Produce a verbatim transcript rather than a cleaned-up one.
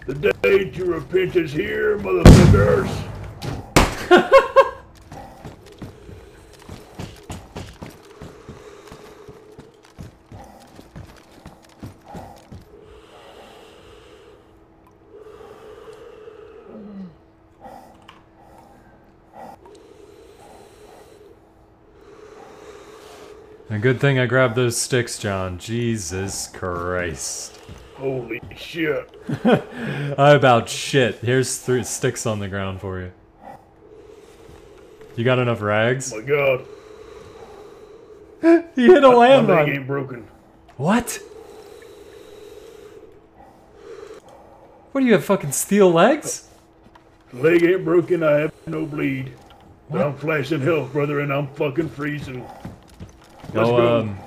The day to repent is here, motherfuckers. A good thing I grabbed those sticks, John. Jesus Christ. Holy shit. I about shit. Here's three sticks on the ground for you. You got enough rags? Oh my god. You hit a landmine. My leg landmine. ain't broken. What? What do you have, fucking steel legs? Leg ain't broken, I have no bleed. But What? I'm flashing health, brother, and I'm fucking freezing. Let's Go, go. um,